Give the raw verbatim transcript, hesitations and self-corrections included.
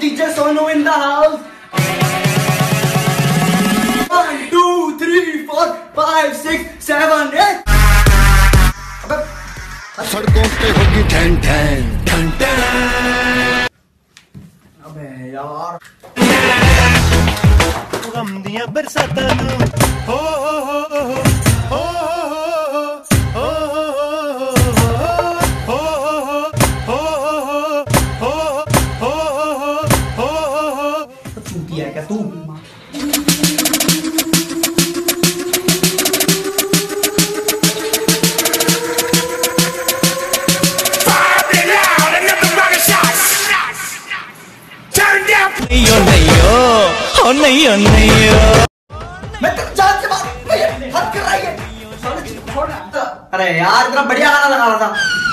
DJ Sonu in the house. One two three four five six seven eight. सड़कों पे होगी ठन ठन ठन ठन। अबे यार गम दिया बरसाता नू हो हो हो हो है क्या तू? नहीं हो नहीं हो मैं तो जान से बात हद कर रही है। अरे यार इतना बढ़िया गाना लगा रहा था।